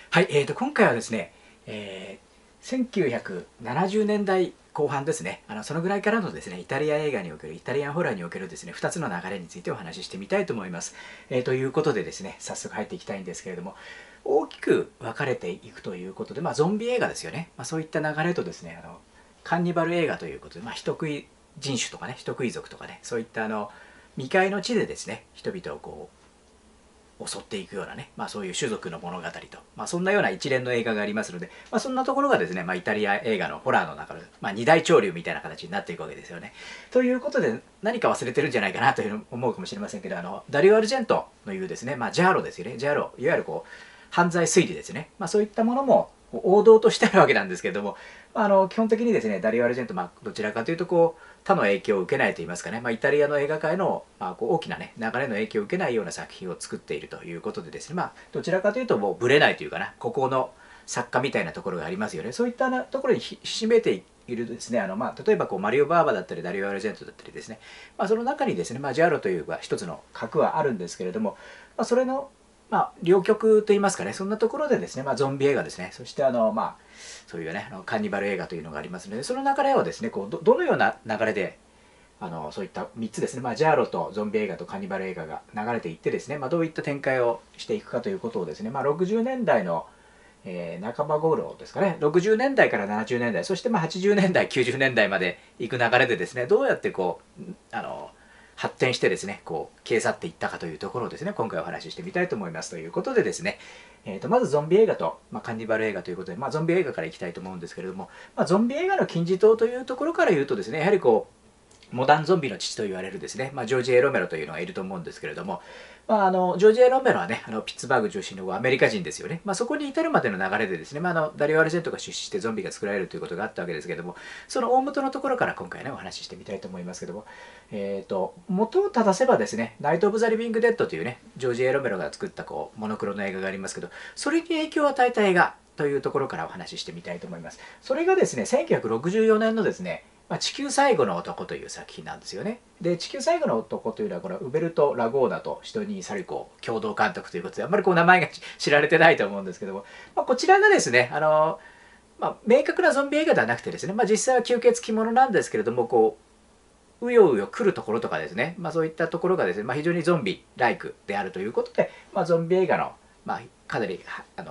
はい、今回はですね、1970年代後半ですね、そのぐらいからのですね、イタリア映画における、イタリアンホラーにおけるですね、2つの流れについてお話ししてみたいと思います。ということでですね、早速入っていきたいんですけれども、大きく分かれていくということで、ゾンビ映画ですよね。そういった流れとですね、カンニバル映画ということで、人食い人種とかね、人食い族とかね、そういった未開の地でですね、人々をこう、襲っていくようなね、そういう種族の物語と、そんなような一連の映画がありますので、そんなところがですね、イタリア映画のホラーの中で、二大潮流みたいな形になっていくわけですよね。ということで、何か忘れてるんじゃないかなという思うかもしれませんけど、ダリオ・アルジェントのいうですね、ジャーロですよね、ジャーロ、いわゆるこう、犯罪推理ですね、そういったものも王道としてあるわけなんですけれども、基本的にですね、ダリオ・アルジェント、どちらかというとこう他の影響を受けないといいますかね、イタリアの映画界の、こう大きな、ね、流れの影響を受けないような作品を作っているということでですね、どちらかというともうブレないというかな、ここの作家みたいなところがありますよね。そういったところにひしめているですね、例えばこうマリオ・バーバだったりダリオ・アルジェントだったりですね、その中にですね、ジャーロという一つの核はあるんですけれども、それの両極といいますかね、そんなところでですね、ゾンビ映画ですね、そしてそういうね、カンニバル映画というのがありますので、その流れをですね、こうどのような流れでそういった3つですね、ジャーロとゾンビ映画とカンニバル映画が流れていってですね、どういった展開をしていくかということをですね、60年代の、半ば頃ですかね、60年代から70年代、そして80年代、90年代まで行く流れでですね、どうやってこう、発展してですね、こう、消え去っていったかというところをですね、今回お話ししてみたいと思います。ということでですね、まずゾンビ映画と、カンニバル映画ということで、ゾンビ映画からいきたいと思うんですけれども、ゾンビ映画の金字塔というところから言うとですね、やはりこう、モダンゾンビの父と言われるですね、ジョージ・エロメロというのがいると思うんですけれども、ジョージ・エロメロはね、ピッツバーグ中心のアメリカ人ですよね。そこに至るまでの流れでですね、ダリオ・アルジェントが出資してゾンビが作られるということがあったわけですけれども、その大元のところから今回ね、お話ししてみたいと思いますけども、元を正せばですね、ナイト・オブ・ザ・リビング・デッドというね、ジョージ・エロメロが作ったこうモノクロの映画がありますけど、それに影響を与えた映画というところからお話ししてみたいと思います。それがですね、1964年のですね、地球最後の男という作品なんですよね。で、地球最後の男というのは、これはウベルト・ラゴーナとシドニー・サリコ共同監督ということで、あんまりこう名前が知られてないと思うんですけども、こちらがですね、明確なゾンビ映画ではなくてですね、実際は吸血鬼ものなんですけれども、こう、うようよ来るところとかですね、そういったところがですね、非常にゾンビライクであるということで、ゾンビ映画の、かなり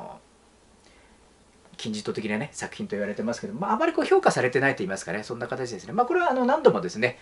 金字塔的なね作品と言われてますけど、あまりこう評価されてないと言いますかね、そんな形ですね。これは何度もですね、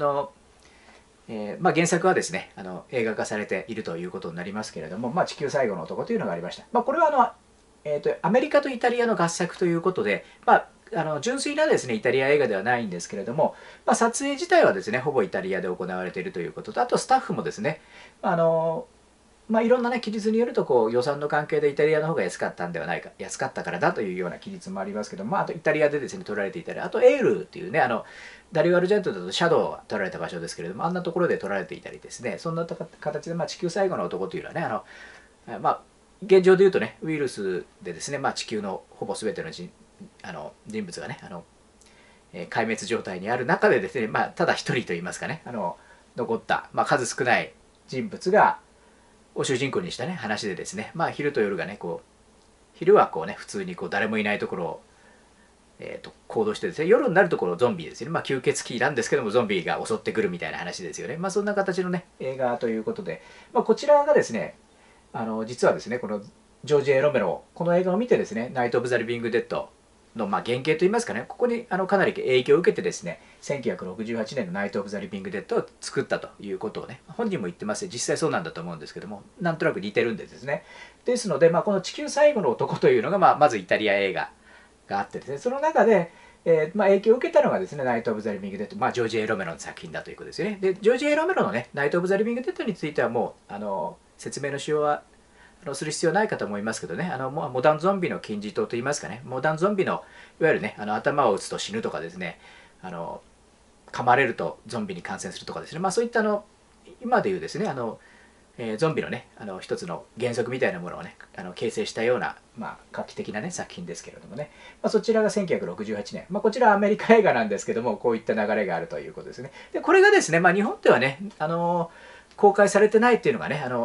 原作はですね映画化されているということになりますけれども、地球最後の男というのがありました。これはアメリカとイタリアの合作ということで、純粋なですねイタリア映画ではないんですけれども、撮影自体はですねほぼイタリアで行われているということと、あとスタッフもですねいろんなね記述によるとこう予算の関係でイタリアの方が安かったんではないか、安かったからだというような記述もありますけども、あとイタリアでですね撮られていたり、あとエールっていうねダリオ・アルジェントだとシャドウが撮られた場所ですけれども、あんなところで撮られていたりですね、そんな形で、地球最後の男というのはね現状でいうとねウイルスでですね、地球のほぼ全ての人物がね壊滅状態にある中でですね、ただ一人といいますかね残った、数少ない人物がを主人公にしたね話でですね、昼と夜がねこう昼はこうね普通にこう誰もいないところを、行動してですね、夜になるところゾンビですよね、吸血鬼なんですけどもゾンビが襲ってくるみたいな話ですよね。そんな形のね映画ということで、こちらがですね実はですねこのジョージ・エロメロこの映画を見てですね、ナイト・オブ・ザ・リビング・デッドの原型といいますかね、ここにかなり影響を受けてですね、1968年のナイト・オブ・ザ・リビング・デッドを作ったということをね、本人も言ってますし、実際そうなんだと思うんですけども、なんとなく似てるんでですね。ですので、この地球最後の男というのが、まずイタリア映画があってですね、その中で、影響を受けたのがですね、ナイト・オブ・ザ・リビング・デッド、ジョージ・エロメロの作品だということですよね。で、ジョージ・エロメロのね、ナイト・オブ・ザ・リビング・デッドについてはもう、説明のしようはする必要ないかと思いますけどね、モダンゾンビの金字塔といいますかね、モダンゾンビのいわゆるね頭を打つと死ぬとかですね、噛まれるとゾンビに感染するとかですね、そういった今でいうですねゾンビのね一つの原則みたいなものをね形成したような、画期的なね作品ですけれどもね、そちらが1968年、こちらはアメリカ映画なんですけども、こういった流れがあるということですね。でこれがですね、日本ではね公開されてないっていうのがね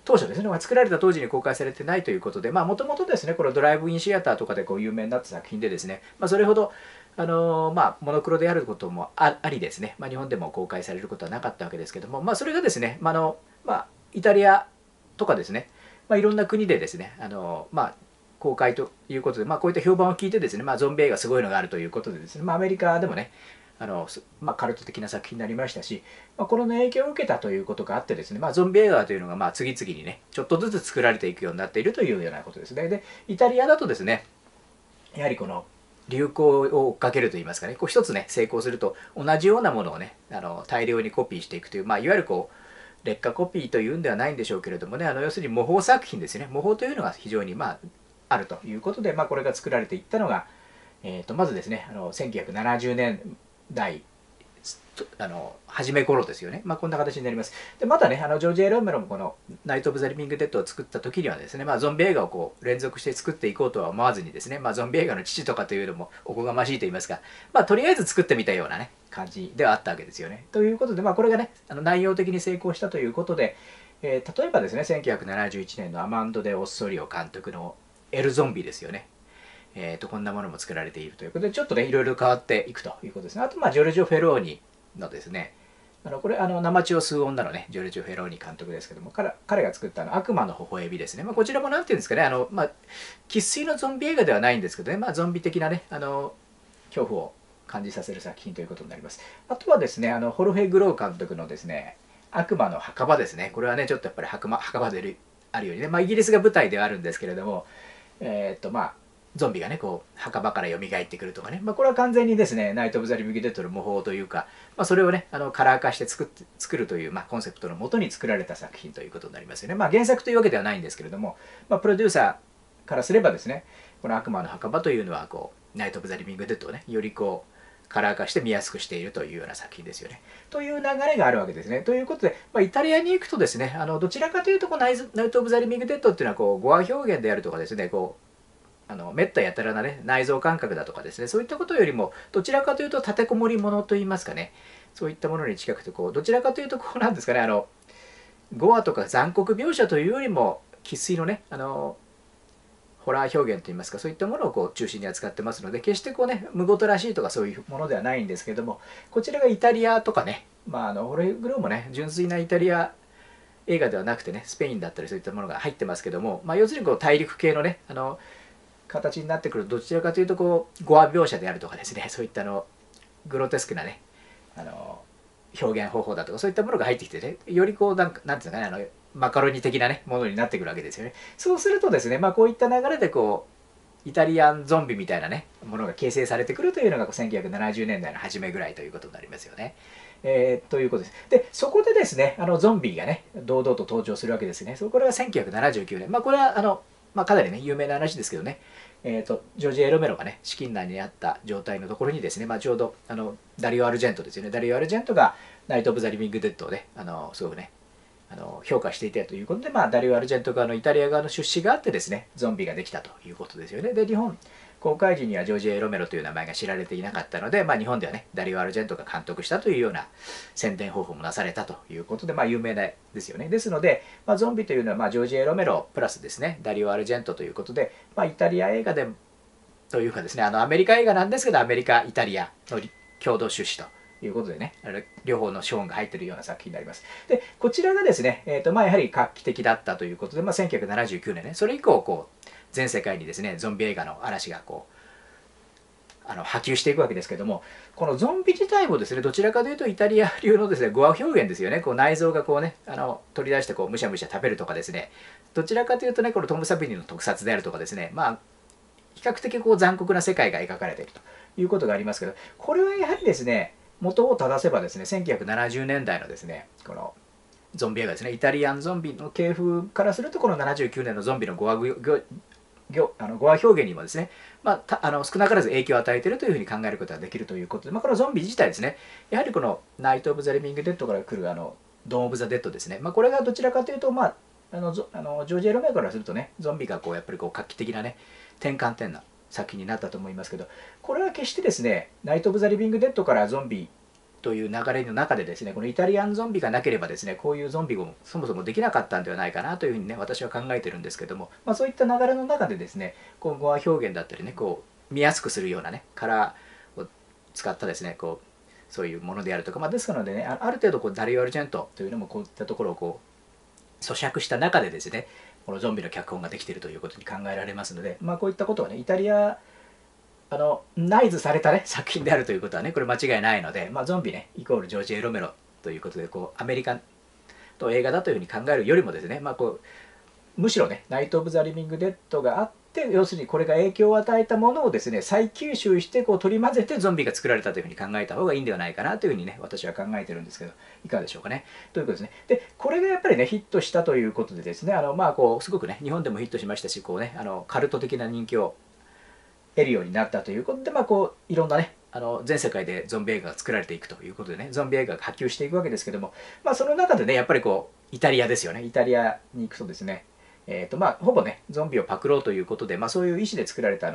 当初ですね、作られた当時に公開されてないということで、もともとですね、このドライブインシアターとかでこう有名になった作品でですね、それほどモノクロであることもありですね、日本でも公開されることはなかったわけですけども、それがですね、イタリアとかですね、いろんな国でですね、公開ということで、こういった評判を聞いてですね、ゾンビ映画すごいのがあるということでですね、アメリカでもね、カルト的な作品になりましたし、この影響を受けたということがあってですね、ゾンビ映画というのが次々にね、ちょっとずつ作られていくようになっているというようなことですね。で、イタリアだとですね、やはりこの流行を追っかけるといいますかね、こう一つね、成功すると同じようなものをね、大量にコピーしていくという、いわゆるこう、劣化コピーというんではないんでしょうけれどもね、要するに模倣作品ですね、模倣というのが非常にあるということで、これが作られていったのが、まずですね、1970年代初め頃ですよね。こんな形になります。で、またね、ジョージ・エロメロもこのナイト・オブ・ザ・リビング・デッドを作った時にはですね、ゾンビ映画をこう連続して作っていこうとは思わずにですね、ゾンビ映画の父とかというのもおこがましいと言いますか、とりあえず作ってみたようなね、感じではあったわけですよね。ということで、これがね、内容的に成功したということで、例えばですね、1971年のアマンド・デ・オッソリオ監督のエル・ゾンビですよね。こんなものも作られているということで、ちょっとね、いろいろ変わっていくということですね。あと、ジョルジョ・フェローニのですね、これ生血を吸う女のね、ジョルジョ・フェローニ監督ですけども、彼が作った悪魔の微笑みですね。こちらも何ていうんですかね、生粋のゾンビ映画ではないんですけどね、ゾンビ的なね、恐怖を感じさせる作品ということになります。あとはですね、ホルヘ・グロー監督のですね、悪魔の墓場ですね。これはね、ちょっとやっぱり墓場であるようにね、イギリスが舞台ではあるんですけれども、ゾンビがね、こう、墓場から蘇ってくるとかね、これは完全にですね、ナイト・オブ・ザ・リビング・デッドの模倣というか、それをね、カラー化して作るという、コンセプトのもとに作られた作品ということになりますよね。原作というわけではないんですけれども、プロデューサーからすればですね、この悪魔の墓場というのは、こう、ナイト・オブ・ザ・リビング・デッドをね、よりこう、カラー化して見やすくしているというような作品ですよね。という流れがあるわけですね。ということで、イタリアに行くとですね、どちらかというとこうナイト・オブ・ザ・リビング・デッドっていうのはこう語話表現であるとかですね、こうめったやたらなね、内臓感覚だとかですね、そういったことよりも、どちらかというと立てこもりものといいますかね、そういったものに近くて、こう、どちらかというと、こうなんですかね、ゴアとか残酷描写というよりも、生粋のね、ホラー表現といいますか、そういったものをこう中心に扱ってますので、決してこうね、むごとらしいとかそういうものではないんですけれども、こちらがイタリアとかね、ホレグローもね、純粋なイタリア映画ではなくてね、スペインだったりそういったものが入ってますけども、要するにこう大陸系のね、形になってくるどちらかというとこう語話描写であるとかですね、そういったグロテスクなね表現方法だとかそういったものが入ってきてね、よりこうなんていうんですかね、マカロニ的なねものになってくるわけですよね。そうするとですね、こういった流れでこうイタリアンゾンビみたいなねものが形成されてくるというのが1970年代の初めぐらいということになりますよね。ということです。で、そこでですね、ゾンビがね、堂々と登場するわけですね。これは1979年。これはかなりね、有名な話ですけどね、ジョージ・エロメロがね、資金難にあった状態のところにですね、ちょうどダリオ・アルジェントですよね、ダリオ・アルジェントがナイト・オブ・ザ・リビング・デッドをね、すごくね、評価していたということで、ダリオ・アルジェント側のイタリア側の出資があってですね、ゾンビができたということですよね。で、日本公開時にはジョージ・エロメロという名前が知られていなかったので、日本ではね、ダリオ・アルジェントが監督したというような宣伝方法もなされたということで、有名ですよね。ですので、ゾンビというのは、ジョージ・エロメロプラスですね、ダリオ・アルジェントということで、イタリア映画でというかですね、アメリカ映画なんですけど、アメリカ、イタリアの共同出資ということでね、両方のショーンが入っているような作品になります。で、こちらがですね、やはり画期的だったということで、1979年ね、それ以降、こう、全世界にですね、ゾンビ映画の嵐がこう、波及していくわけですけども、このゾンビ自体もですね、どちらかというとイタリア流のですね、語話表現ですよね。こう内臓がこうね、取り出してこうむしゃむしゃ食べるとかですね、どちらかというとね、このトム・サビニの特撮であるとかですね、比較的こう残酷な世界が描かれているということがありますけど、これはやはりですね、元を正せばですね、1970年代のですね、このゾンビ映画ですね、イタリアンゾンビの系譜からすると、この79年のゾンビの語話表現にもですね、少なからず影響を与えているというふうに考えることができるということで、このゾンビ自体ですね、やはりこのナイト・オブ・ザ・リビング・デッドから来るドーン・オブ・ザ・デッドですね、これがどちらかというと、ジョージ・エロメからするとね、ゾンビがこうやっぱりこう画期的なね、転換点な作品になったと思いますけど、これは決してですね、ナイト・オブ・ザ・リビング・デッドからゾンビという流れの中でですね、このイタリアンゾンビがなければですね、こういうゾンビもそもそもできなかったんではないかなというふうにね、私は考えてるんですけども、そういった流れの中でですね、今後は表現だったりね、見やすくするようなね、カラーを使ったですね、そういうものであるとか、ですのでね、ある程度ダリオ・アルジェントというのもこういったところを咀嚼した中でですね、このゾンビの脚本ができているということに考えられますので、こういったことはね、イタリアナイズされたね作品であるということはね、これ間違いないので、ゾンビねイコールジョージ・エロメロということで、アメリカの映画だというふうに考えるよりもですね、むしろね、ナイト・オブ・ザ・リビング・デッドがあって、要するにこれが影響を与えたものをですね、再吸収して取り混ぜてゾンビが作られたというふうに考えた方がいいんではないかなというふうにね、私は考えてるんですけど、いかがでしょうかね。ということですね。で、これがやっぱりね、ヒットしたということでですね、すごくね、日本でもヒットしましたし、カルト的な人気を得るようになったということで、いろんなね、全世界でゾンビ映画が作られていくということでね、ゾンビ映画が波及していくわけですけども、その中でね、やっぱりイタリアですよね。イタリアに行くとですね、ほぼね、ゾンビをパクろうということで、そういう意思で作られた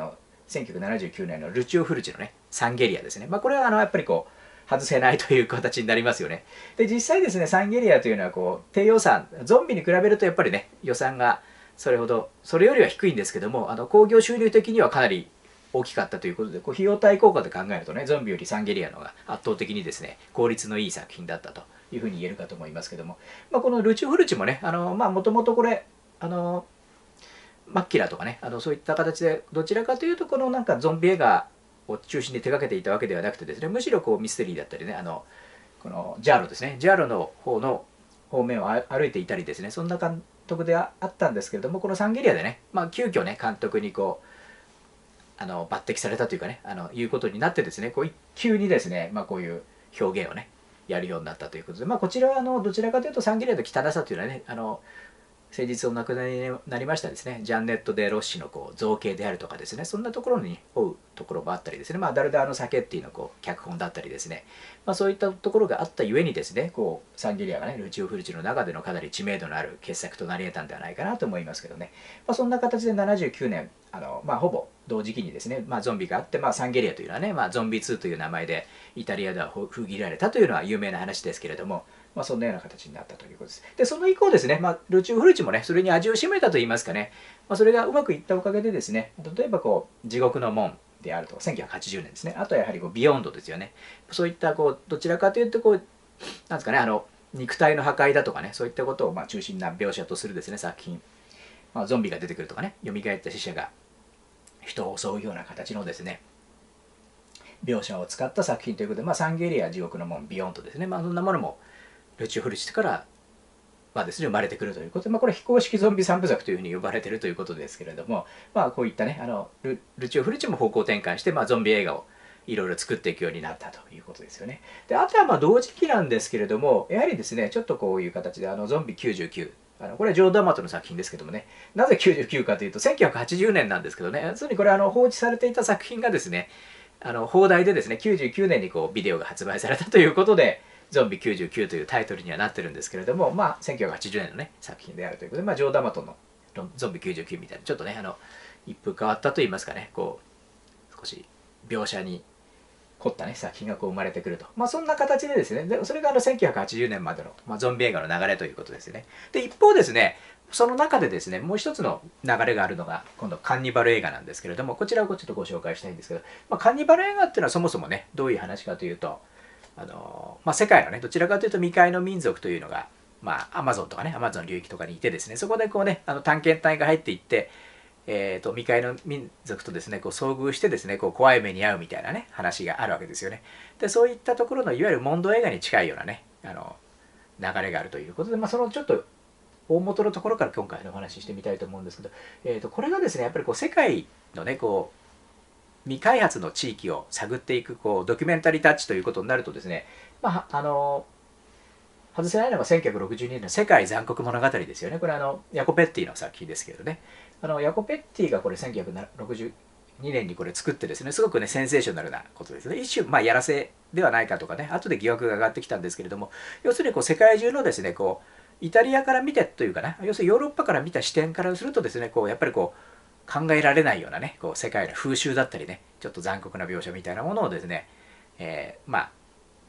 1979年のルチオ・フルチのね、サンゲリアですね。これはやっぱり外せないという形になりますよね。で、実際ですね、サンゲリアというのは低予算、ゾンビに比べるとやっぱりね、予算がそれよりは低いんですけども、興行収入的にはかなり大きかったということで、費用対効果で考えるとね、ゾンビよりサンゲリアの方が圧倒的にですね、効率のいい作品だったというふうに言えるかと思いますけども、このルチオ・フルチもね、もともとこれ、マッキラとかね、そういった形で、どちらかというと、ゾンビ映画を中心に手掛けていたわけではなくてですね、むしろミステリーだったりね、このジャーロですね、ジャーロの方面を歩いていたりですね、そんな監督であったんですけれども、このサンゲリアでね、急遽ね、監督に抜擢されたというかね、いうことになってですね、急にですね、こういう表現をね、やるようになったということで、こちらはどちらかというとサンゲリアの汚さというのはね、先日お亡くなりになりましたですね、ジャンネット・デ・ロッシの造形であるとかですね、そんなところに追うところもあったりですね、ダルダーノ・サケッティの脚本だったりですね、そういったところがあったゆえにですね、サンゲリアがね、ルチオ・フルチの中でのかなり知名度のある傑作となり得たんではないかなと思いますけどね、そんな形で79年、ほぼ同時期にですね、ゾンビがあって、サンゲリアというのはね、ゾンビ2という名前でイタリアでは封切られたというのは有名な話ですけれども、そんなような形になったということです。で、その以降ですね、ルチオ・フルチもね、それに味を占めたといいますかね、それがうまくいったおかげでですね、例えば地獄の門であると、1980年ですね、あとはやはりビヨンドですよね。そういったどちらかというとなんですかね、肉体の破壊だとかね、そういったことを中心な描写とするですね、作品。ゾンビが出てくるとかね、蘇った死者が人を襲うような形のですね、描写を使った作品ということで、サンゲリア、地獄の門、ビヨンドですね、そんなものもルチオ・フルチからですね、生まれてくるということで、これ非公式ゾンビ三部作というふうに呼ばれているということですけれども、こういったね、ルチオ・フルチも方向転換して、ゾンビ映画をいろいろ作っていくようになったということですよね。で、あとは同時期なんですけれども、やはりですね、ちょっとこういう形でゾンビ99、これはジョー・ダマトの作品ですけどもね、なぜ99かというと、1980年なんですけどね、要するにこれ放置されていた作品がですね、放題でですね、99年にビデオが発売されたということで、ゾンビ99というタイトルにはなってるんですけれども、1980年のね、作品であるということで、ジョー・ダマトのゾンビ99みたいな、ちょっとね、一風変わったといいますかね、少し描写に凝ったね、作品が生まれてくると。そんな形でですね、でそれが1980年までの、ゾンビ映画の流れということですね。で、一方ですね、その中でですね、もう一つの流れがあるのが、今度カンニバル映画なんですけれども、こちらをちょっとご紹介したいんですけど、カンニバル映画っていうのはそもそもね、どういう話かというと、世界のね、どちらかというと未開の民族というのが、アマゾンとかね、アマゾン流域とかにいてですね、そこで探検隊が入っていって、未開の民族とですね、遭遇してですね、怖い目に遭うみたいなね、話があるわけですよね。で、そういったところのいわゆるモンド映画に近いようなね、流れがあるということで、そのちょっと大元のところから今回のお話ししてみたいと思うんですけど、これがですね、やっぱり世界のね、未開発の地域を探っていくドキュメンタリータッチということになるとですね、外せないのが1962年の世界残酷物語ですよね。これヤコ・ペッティの作品ですけどね。ヤコ・ペッティがこれ1962年にこれ作ってですね、すごくね、センセーショナルなことですね。一種、やらせではないかとかね、後で疑惑が上がってきたんですけれども、要するに世界中のですね、イタリアから見てというかな、要するにヨーロッパから見た視点からするとですね、やっぱり考えられないようなね、世界の風習だったりね、ちょっと残酷な描写みたいなものをですね、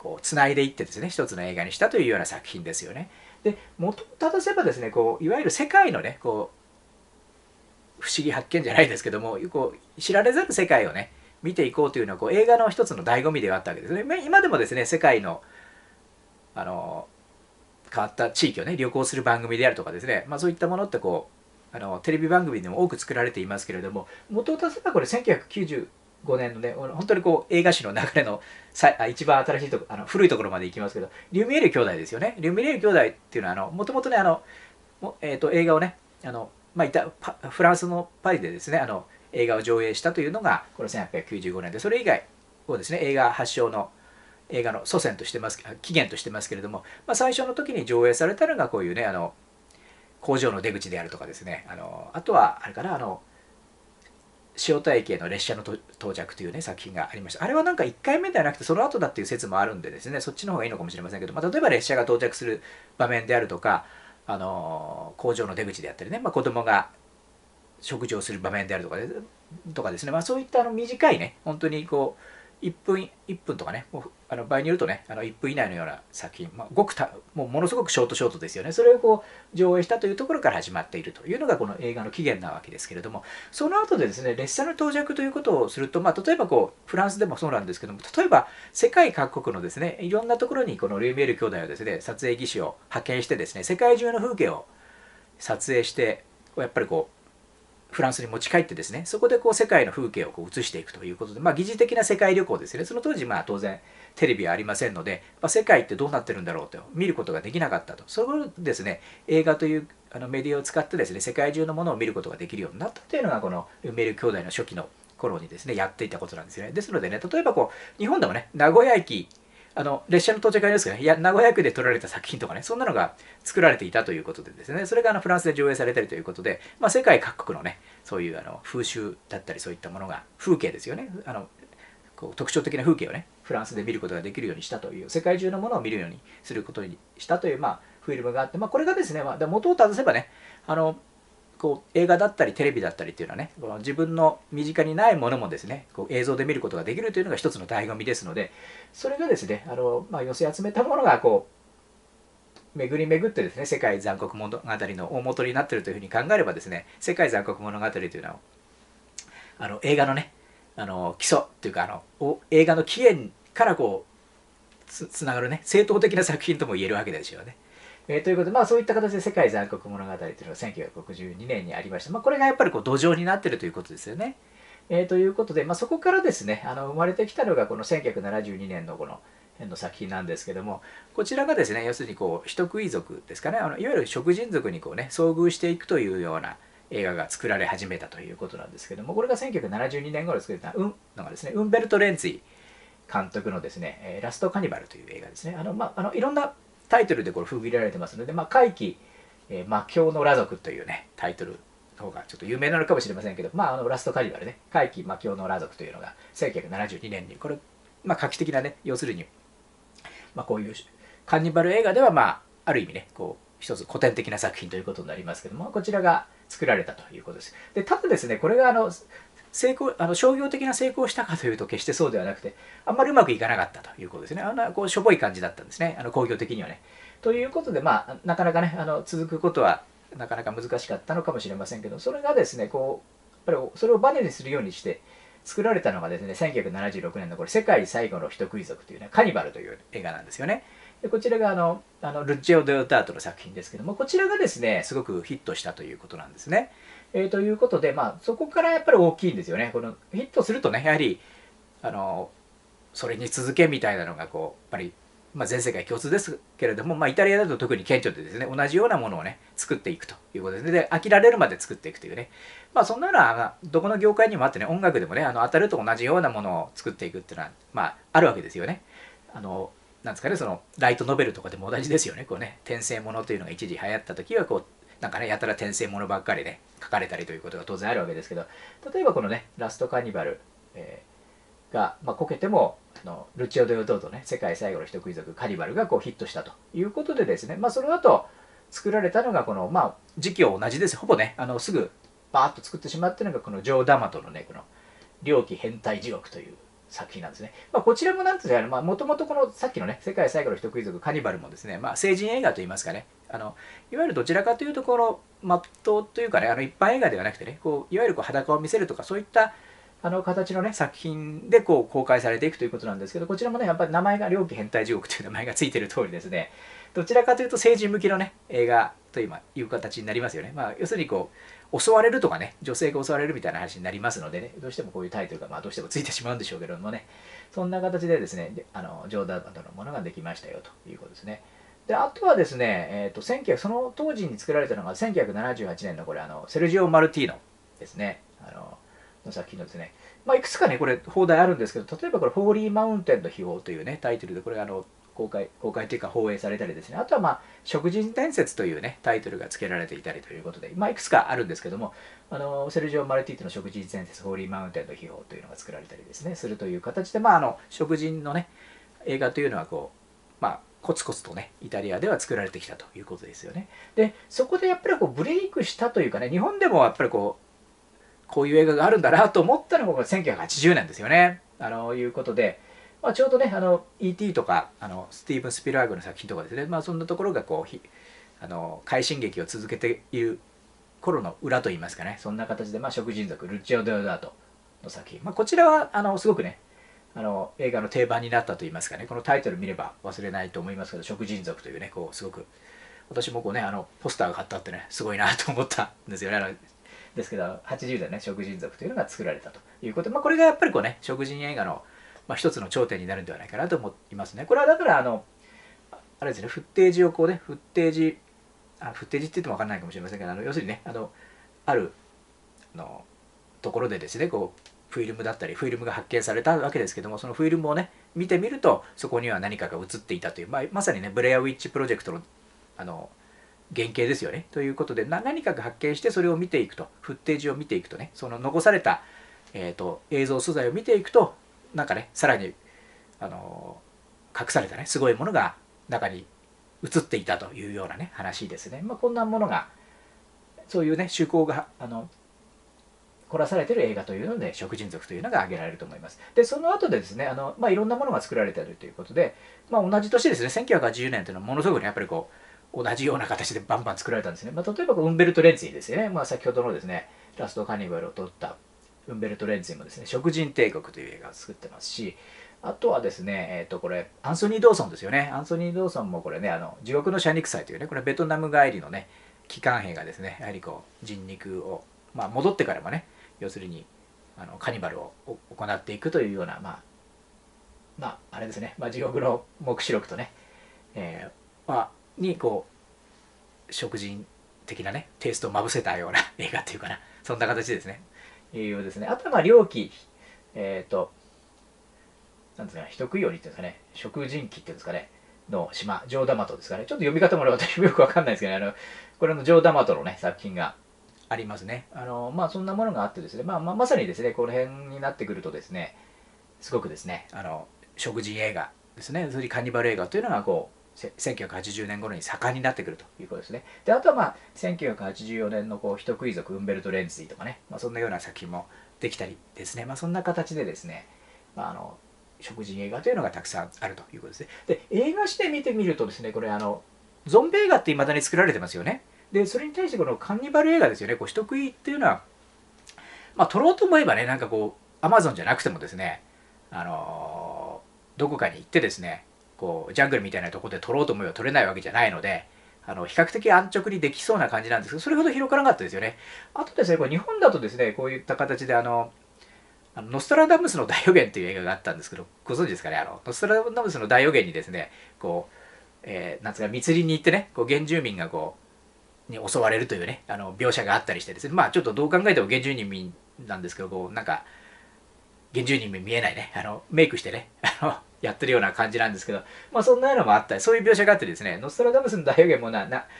こうつないでいってですね一つの映画にしたというような作品ですよね。で元を正せばですねこういわゆる世界のねこう不思議発見じゃないですけどもこう知られざる世界をね見ていこうというのはこう映画の一つの醍醐味ではあったわけですね。今でもですね世界のあの変わった地域をね旅行する番組であるとかですね、そういったものってこうテレビ番組でも多く作られていますけれども、元を正せばこれ1995年のね本当にこう映画史の流れの一番新しいとこ古いところまで行きますけど、リュミエール兄弟ですよね。リュミエール兄弟っていうのはもともとね映画をねフランスのパリでですね映画を上映したというのがこの1895年で、それ以外をですね映画発祥の映画の祖先としてます起源としてますけれども、最初の時に上映されたのがこういうね工場の出口であるとかですねあとはあれかな塩田駅への列車の到着というね作品がありました。あれはなんか1回目ではなくてその後だっていう説もあるんでですね、そっちの方がいいのかもしれませんけど、例えば列車が到着する場面であるとか工場の出口であったりね、子供が食事をする場面であるとかですね、そういった短いね本当にこう1分とかね場合によるとね1分以内のような作品、ものすごくショートですよね。それをこう上映したというところから始まっているというのがこの映画の起源なわけですけれども、その後でですね列車の到着ということをすると、例えばこうフランスでもそうなんですけども、例えば世界各国のですねいろんなところにこのリュミエール兄弟はですね撮影技師を派遣してですね世界中の風景を撮影してやっぱりこうフランスに持ち帰ってですねそこでこう世界の風景をこう映していくということで、疑似的な世界旅行ですよね。その当時当然テレビはありませんので、世界ってどうなってるんだろうと見ることができなかったと。それをですね映画というメディアを使ってですね世界中のものを見ることができるようになったというのがこのルメール兄弟の初期の頃にですねやっていたことなんですよね。ですのでね例えばこう日本でもね名古屋駅列車の到着ありますけど、ね、名古屋区で撮られた作品とかねそんなのが作られていたということでですね、それがフランスで上映されたりということで、世界各国のねそういう風習だったりそういったものが風景ですよねこう特徴的な風景をねフランスで見ることができるようにしたという、世界中のものを見るようにすることにしたというフィルムがあって、これがですね、元を正せばねこう映画だったりテレビだったりっていうのはねこの自分の身近にないものもですねこう映像で見ることができるというのが一つの醍醐味ですので、それがですね寄せ集めたものがこう巡り巡ってですね世界残酷物語の大元になっているというふうに考えればですね、世界残酷物語というのは映画のね基礎というか映画の起源からこうつながるね正統的な作品とも言えるわけですよね。ということで、そういった形で世界残酷物語というのが1962年にありました。これがやっぱりこう土壌になっているということですよね。ということで、そこからですね生まれてきたのがこの1972年のこの辺の作品なんですけども、こちらがですね要するにこう人食い族ですかねいわゆる食人族にこうね遭遇していくというような映画が作られ始めたということなんですけども、これが1972年頃作られたのがですねウンベルト・レンツィ監督のですねラストカニバルという映画ですね。いろんなタイトルでこれ封切られてますので、怪奇魔境の裸族というねタイトルの方がちょっと有名なのかもしれませんけど、ラストカニバルね怪奇魔境の裸族というのが1972年にこれ画期的なね要するにこういうカニバル映画ではある意味ねこう一つ古典的な作品ということになりますけども、こちらが作られたということです。でただですねこれが商業的な成功したかというと決してそうではなくて、あんまりうまくいかなかったということですね。こうしょぼい感じだったんですね興行的にはね。ということでなかなかね続くことはなかなか難しかったのかもしれませんけど、それがですねこうやっぱりそれをバネにするようにして作られたのがですね1976年のこれ世界最後の人食い族というねカニバルという映画なんですよね。でこちらがルッチェオ・デオタートの作品ですけども、こちらがですねすごくヒットしたということなんですね。ということで、そこからやっぱり大きいんですよね。このヒットするとねやはりそれに続けみたいなのがこうやっぱり、全世界共通ですけれども、イタリアだと特に顕著でですね同じようなものをね作っていくということですね。で飽きられるまで作っていくというね、そんなのはどこの業界にもあってね、音楽でもね当たると同じようなものを作っていくっていうのはあるわけですよね。なんですかね、そのライトノベルとかでも同じですよね。こうね転生ものというのが一時流行った時はこうなんかねやたら転生ものばっかりね書かれたりということが当然あるわけですけど、例えばこのねラストカニバル、が、こけてもルチオ・デオトートね世界最後の人食い族カニバルがこうヒットしたということでですね、その後作られたのがこの時期は同じです。ほぼねすぐバーッと作ってしまったのがこのジョー・ダマトのねこの猟奇変態地獄という作品なんですね。こちらもなんていうか、もともとこのさっきのね、世界最後の人食い族カニバルもですね、成人映画といいますかね、いわゆるどちらかというところ、まっとうというかね、一般映画ではなくてね、いわゆる裸を見せるとか、そういった形のね、作品で公開されていくということなんですけど、こちらもね、やっぱり名前が猟奇変態地獄という名前がついている通りですね、どちらかというと成人向きのね、映画という形になりますよね。要するに襲われるとかね、女性が襲われるみたいな話になりますのでね、どうしてもこういうタイトルが、どうしてもついてしまうんでしょうけれどもね、そんな形でですね、ジョーダンマトのものができましたよということですね。で、あとはですね、その当時に作られたのが1978年のこれ、セルジオ・マルティーノですね、の作品のですね、いくつかね、これ、放題あるんですけど、例えばこれ、ホーリーマウンテンの秘宝というね、タイトルで、これ、公開というか放映されたりですね、あとは食人伝説というね、タイトルが付けられていたりということで、いくつかあるんですけども、セルジオ・マルティートの食人伝説、ホーリーマウンテンの秘宝というのが作られたりですね、するという形で、食人のね、映画というのはコツコツとね、イタリアでは作られてきたということですよね。で、そこでやっぱりブレイクしたというかね、日本でもやっぱりこういう映画があるんだなと思ったのが1980年ですよね。いうことで、ちょうどね、E.T. とかスティーブン・スピルバーグの作品とかですね、そんなところが快進撃を続けている頃の裏といいますかね、そんな形で、食人族、ルッチオ・デオダートの作品、こちらはすごくね、映画の定番になったといいますかね、このタイトル見れば忘れないと思いますけど、食人族というね、すごく、私もポスターが貼ってあってね、すごいなと思ったんですよね。ですけど、80代ね、食人族というのが作られたということで、これがやっぱり食人映画の、一つの頂点になるんではないかなと思いますね。これはだから、あれですね、フッテージをフッテージって言っても分からないかもしれませんけど、要するにね、あるところでですね、フィルムだったり、フィルムが発見されたわけですけども、そのフィルムをね、見てみると、そこには何かが映っていたという、まさにね、ブレアウィッチプロジェクトの、原型ですよね。ということで、何かが発見して、それを見ていくと、フッテージを見ていくとね、その残された、映像素材を見ていくと、なんかね、さらに、隠されたね、すごいものが中に映っていたというようなね、話ですね。こんなものが、そういうね、趣向が、凝らされている映画というので、食人族というのが挙げられると思います。で、その後でですね、いろんなものが作られているということで、同じ年ですね、1980年というのはものすごくね、やっぱり同じような形でバンバン作られたんですね。例えばウンベルト・レンツィですよね。先ほどのですね、ラストカニバルを撮ったウンベルト・レンツィもですね、食人帝国という映画を作ってますし、あとはですね、これ、アンソニー・ドーソンですよね。アンソニー・ドーソンもこれね、地獄のシャニクサイというね、これベトナム帰りのね、帰還兵がですね、やはり人肉を、戻ってからもね、要するにカニバルを行っていくというような、あれですね、地獄の黙示録とね、に食人的なねテイストをまぶせたような映画っていうかな、そんな形ですね。いうようですね。あとは猟奇、なんですかね、人食い鬼っていうんですかね、食人鬼っていうんですかね、の島、ジョーダマトですかね。ちょっと読み方も私もよくわかんないですけどね、これのジョーダマトのね、作品がありますね。そんなものがあってですね、まさにですね、この辺になってくるとですね、すごくですね、食人映画ですね、それカニバル映画というのが1980年頃に盛んになってくるということですね。で、あとは1984年の人食い族ウンベルト・レンツィとかね、そんなような作品もできたりですね、そんな形でですね、食人映画というのがたくさんあるということですね。で、映画史で見てみるとですね、これゾンビ映画って未だに作られてますよね。で、それに対してこのカニバル映画ですよね、人食いっていうのは、撮ろうと思えばね、なんかアマゾンじゃなくてもですね、どこかに行ってですね、ジャングルみたいなところで撮ろうと思えば撮れないわけじゃないので、比較的安直にできそうな感じなんですけど、それほど広がらなかったですよね。あとですね、日本だとですね、こういった形でノストラダムスの大予言という映画があったんですけど、ご存知ですかね、ノストラダムスの大予言にですね、なんつうか密林に行ってね、原住民がに襲われるというね、描写があったりしてですね、ちょっとどう考えても原住民なんですけど、なんか原住民見えないね、メイクしてね、やってるような感じなんですけど、そんなのもあったり、そういう描写があってですね、ノストラダムスの大予言も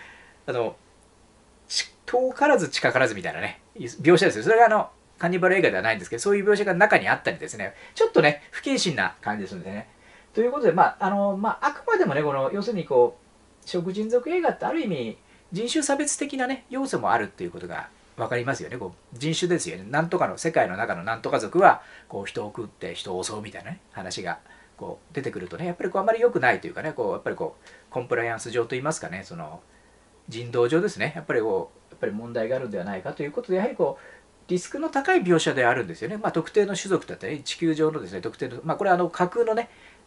遠からず近からずみたいなね、描写ですよ。それがカニバル映画ではないんですけど、そういう描写が中にあったりですね、ちょっとね、不謹慎な感じですのでね。ということで、あくまでもね、要するに食人族映画ってある意味、人種差別的なね、要素もあるっていうことが分かりますよね。こう人種ですよね。なんとかの世界の中のなんとか族はこう人を食って人を襲うみたいなね話がこう出てくるとね、やっぱりこうあまり良くないというかね、こうやっぱりこうコンプライアンス上といいますかね、その人道上ですね、やっぱりこうやっぱり問題があるんではないかということで、やはりこうリスクの高い描写であるんですよね。まあ、特定の種族だったり地球上のですね特定の、まあ、これは架空のね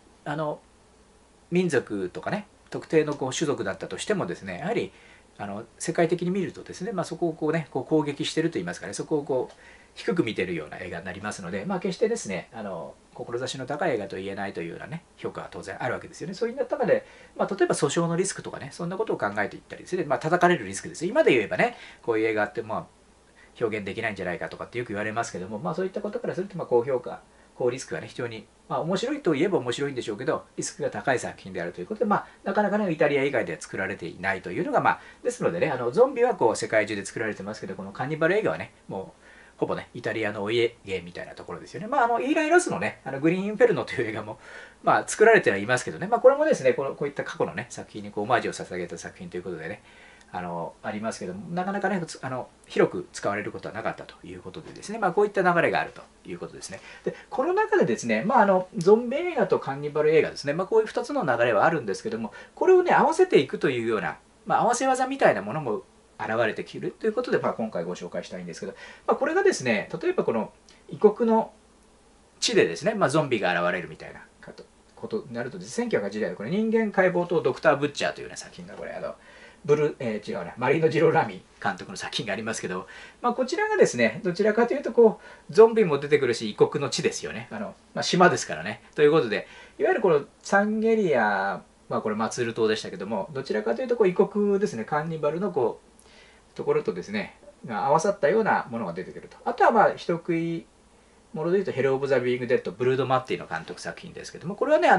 民族とかね特定のこう種族だったとしてもですね、やはり世界的に見るとですね、まあ、そこをこうねこう攻撃してるといいますかね、そこをこう低く見てるような映画になりますので、まあ、決してですね志の高い映画と言えないというようなね評価は当然あるわけですよね。そういった中で、まあ、例えば訴訟のリスクとかねそんなことを考えていったりですね、まあ、叩かれるリスクです。今で言えばねこういう映画ってまあ表現できないんじゃないかとかってよく言われますけども、まあ、そういったことからするとまあ高評価高リスクがね非常に、まあ、面白いといえば面白いんでしょうけどリスクが高い作品であるということで、まあ、なかなかねイタリア以外では作られていないというのが、まあ、ですのでねゾンビはこう世界中で作られてますけど、このカンニバル映画はねもうほぼねイタリアのお家芸みたいなところですよね。まあイーライ・ロスのねグリーンインフェルノという映画もまあ作られてはいますけどね、まあ、これもですねこういった過去のね作品にこうオマージュを捧げた作品ということでねありますけども、なかなかね広く使われることはなかったということでですね、まあ、こういった流れがあるということですね。でこの中でですね、まあ、ゾンビ映画とカンニバル映画ですね、まあ、こういう2つの流れはあるんですけども、これをね合わせていくというような、まあ、合わせ技みたいなものも現れてきるということで、まあ、今回ご紹介したいんですけど、まあ、これがですね例えばこの異国の地でですね、まあ、ゾンビが現れるみたいなことになるとですね、1980年のこれ人間解剖とドクター・ブッチャーというような作品がこれ違うね、マリーノ・ジロラミ監督の作品がありますけど、まあ、こちらがですねどちらかというとこうゾンビも出てくるし異国の地ですよね、まあ、島ですからねということで、いわゆるこのサンゲリア、まあ、これマツル島でしたけども、どちらかというとこう異国ですね、カンニバルのこうところとですねが合わさったようなものが出てくると。あとはまあ人食いものでいうと「ヘロ・オブ・ザ・ビーイング・デッド」ブルード・マッティの監督作品ですけども、これはね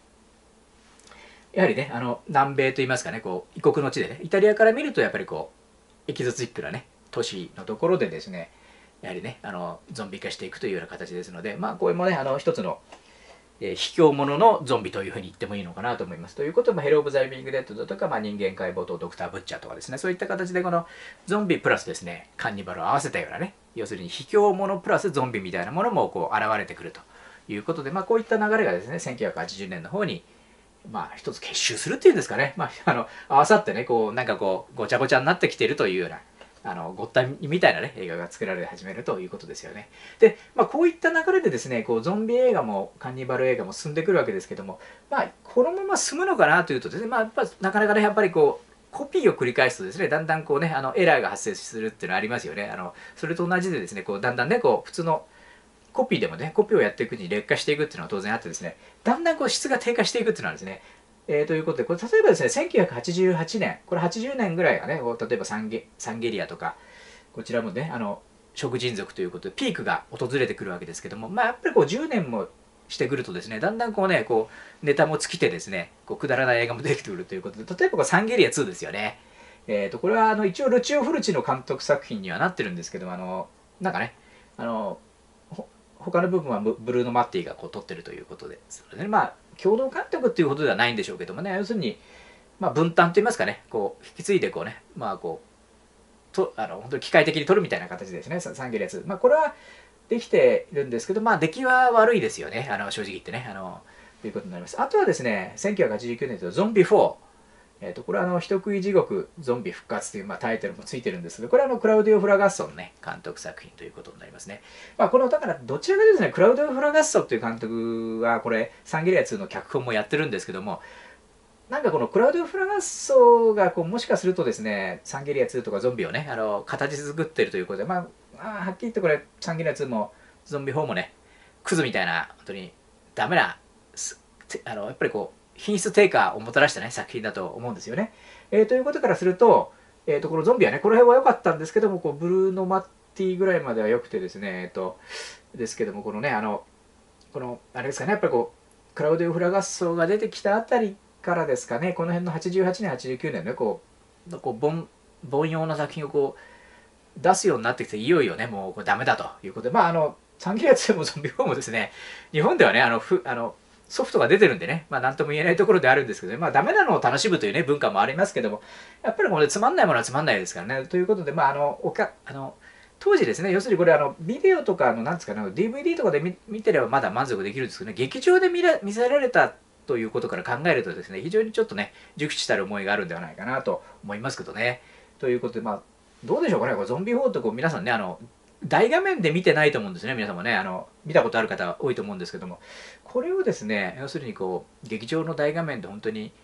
やはりね南米といいますかねこう異国の地でねイタリアから見るとやっぱりこうエキゾチックなね都市のところでですねやはりねゾンビ化していくというような形ですので、まあこれもね一つの卑怯者のゾンビというふうに言ってもいいのかなと思います。ということもヘロ・オブ・ザ・リビング・デッドとか、まあ、人間解剖とドクター・ブッチャーとかですね、そういった形でこのゾンビプラスですねカンニバルを合わせたようなね、要するに卑怯者プラスゾンビみたいなものもこう現れてくるということで、まあ、こういった流れがですね1980年の方にまあ一つ結集するっていうんですかね、まあ、合わさってねこうなんかこうごちゃごちゃになってきているというようなごったみたいなね映画が作られ始めるということですよね。で、まあ、こういった流れでですねこうゾンビ映画もカンニバル映画も進んでくるわけですけども、まあこのまま進むのかなというとですね、まあ、やっぱなかなかねやっぱりこうコピーを繰り返すとですねだんだんこうねエラーが発生するっていうのはありますよね。それと同じでですねこうだんだんねこう普通のコピーでもねコピーをやっていくうちに劣化していくっていうのは当然あってですね、だんだんこう質が低下していくっていうのはですねということで、これ例えばですね、1988年、これ80年ぐらいがね、例えばサンゲリアとか、こちらもね、食人族ということで、ピークが訪れてくるわけですけども、まあ、やっぱりこう10年もしてくるとですね、だんだんこうね、こうネタも尽きてですね、こうくだらない映画も出てくるということで、例えばこうサンゲリア2ですよね。これは一応ルチオ・フルチの監督作品にはなってるんですけどなんかね、他の部分はブルーノ・マッティがこう撮ってるということで、それでまあ共同監督っていうことではないんでしょうけどもね、要するに、まあ、分担といいますかねこう引き継いでこうねまあこうと本当に機械的に撮るみたいな形ですねサンゲリアス、まあ、これはできているんですけど、まあ出来は悪いですよね正直言ってねということになります。あとはですね1989年とゾンビ4、これは人食い地獄ゾンビ復活という、まあ、タイトルもついてるんですけど、これはクラウディオ・フラガッソの、ね、監督作品ということになりますね。まあ、このだからどちらかというとですねクラウディオ・フラガッソという監督はこれサンゲリア2の脚本もやってるんですけども、なんかこのクラウディオ・フラガッソがこうもしかするとですねサンゲリア2とかゾンビをね形作ってるということで、まあ、はっきり言ってこれサンゲリア2もゾンビ4もねクズみたいな本当にダメなやっぱりこう品質低下をもたらしたね作品だと思うんですよね。ということからすると、このゾンビはねこの辺は良かったんですけども、こうブルーノ・マッティぐらいまでは良くてですねですけどもこのねこのあれですかねやっぱりこうクラウディオ・フラガッソが出てきたあたりからですかね、この辺の88年89年のねこう凡庸な作品をこう出すようになってきて、いよいよねもうこれダメだということで、まあサンゲリア2もゾンビ4もですね日本ではねソフトが出てるんでね、まあ何とも言えないところであるんですけどね、まあダメなのを楽しむというね、文化もありますけども、やっぱりこれつまんないものはつまんないですからね。ということで、まあ当時ですね、要するにこれビデオとかなんですかね、DVD とかで見てればまだ満足できるんですけどね、劇場で見せられたということから考えるとですね、非常にちょっとね、熟知たる思いがあるんではないかなと思いますけどね。ということで、まあ、どうでしょうかね、これゾンビ4ってこう皆さんね、大画面で見てないと思うんですね、皆さんもね、見たことある方多いと思うんですけども、これをですね、要するにこう、劇場の大画面で本当に、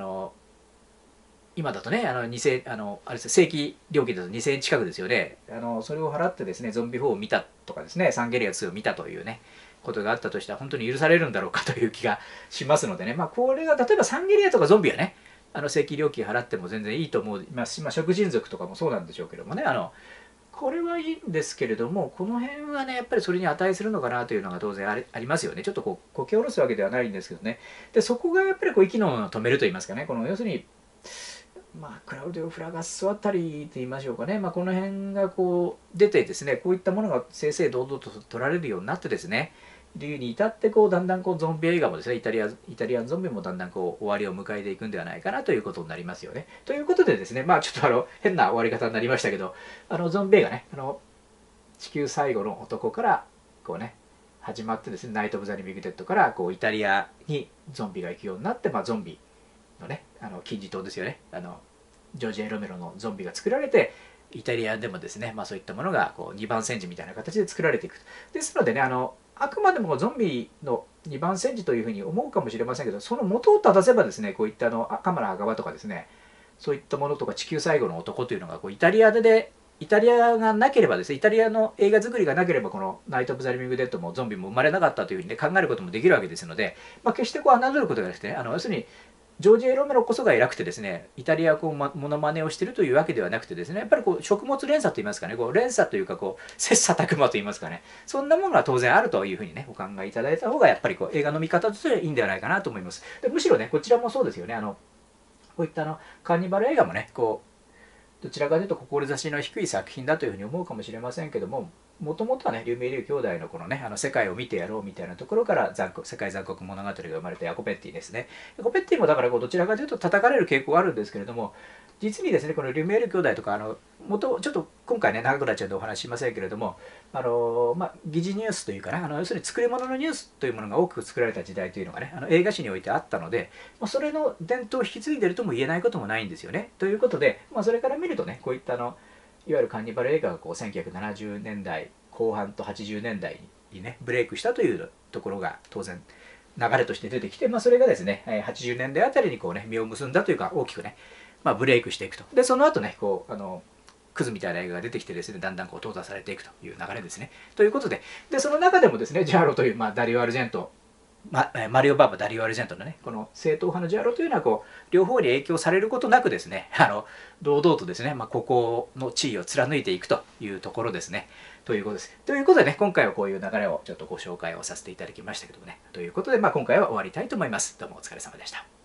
今だとね、2000あれです、正規料金だと2000円近くですよね。それを払ってですね、ゾンビ4を見たとかですね、サンゲリア2を見たというね、ことがあったとしたら、本当に許されるんだろうかという気がしますのでね、まあ、これが、例えばサンゲリアとかゾンビはね、正規料金払っても全然いいと思いますし、まあ、食人族とかもそうなんでしょうけどもね、これはいいんですけれども、この辺はね、やっぱりそれに値するのかなというのが当然ありますよね。ちょっとこう、こけ下ろすわけではないんですけどね。で、そこがやっぱりこう、息のを止めると言いますかね、要するに、まあ、クラウディオ・フラガッソあたりと言いましょうかね、まあ、この辺がこう出てですね、こういったものが正々堂々と取られるようになってですね、理由に至ってこうだんだんこうゾンビ映画もですね、イタリアンゾンビもだんだんこう終わりを迎えていくんではないかなということになりますよね。ということでですね、まあちょっと変な終わり方になりましたけど、ゾンビ映画ね、地球最後の男からこうね、始まってですね、ナイト・オブ・ザ・リビング・デッドからこうイタリアにゾンビが行くようになって、まあ、ゾンビのね、金字塔ですよね、ジョージ・エロメロのゾンビが作られて、イタリアでもですね、まあ、そういったものがこう2番煎じみたいな形で作られていく。ですのでね、あくまでもゾンビの2番煎じというふうに思うかもしれませんけど、その元を正せばですね、こういったカマラ・アガワとかですね、そういったものとか地球最後の男というのがこうイタリアがなければですね、イタリアの映画作りがなければ、このナイト・オブ・ザ・リビング・デッドもゾンビも生まれなかったというふうに、ね、考えることもできるわけですので、まあ、決してこう侮ることがなくてね、要するにジョージ・エロメロこそが偉くてですね、イタリアをこうモノマネをしているというわけではなくてですね、やっぱりこう食物連鎖といいますかね、こう連鎖というかこう切磋琢磨といいますかね、そんなものは当然あるというふうにね、お考えいただいた方がやっぱりこう映画の見方としてはいいんではないかなと思います。でむしろね、こちらもそうですよね、こういったカーニバル映画もね、こうどちらかというと志の低い作品だというふうに思うかもしれませんけども、もともとはね、リュミエール兄弟のこのね、世界を見てやろうみたいなところから世界残酷物語が生まれたヤコペッティですね。ヤコペッティもだからこうどちらかというと叩かれる傾向があるんですけれども、実にですね、このリュミエール兄弟とか、ちょっと今回ね、長くなっちゃうんでお話ししませんけれども、疑似ニュースというかな、要するに作り物のニュースというものが多く作られた時代というのがね、映画史においてあったので、それの伝統を引き継いでるとも言えないこともないんですよね。ということで、それから見るとね、こういったいわゆるカンニバル映画がこう1970年代後半と80年代にねブレイクしたというところが当然流れとして出てきて、それがですね80年代あたりにこうね実を結んだというか大きくね、ブレイクしていくと。でその後ねこうクズみたいな映画が出てきてですね、だんだんこう淘汰されていくという流れですね。ということで、その中でもですね、ジャーロという、ダリオ・アルジェント、マリオ・バーバ・ダリオ・アルジェントのね、この正統派のジャーロというのはこう両方に影響されることなくですね、堂々とですね、ここの地位を貫いていくというところですね。ということです。ということでね、今回はこういう流れをちょっとご紹介をさせていただきましたけどもね。ということで、今回は終わりたいと思います。どうもお疲れ様でした。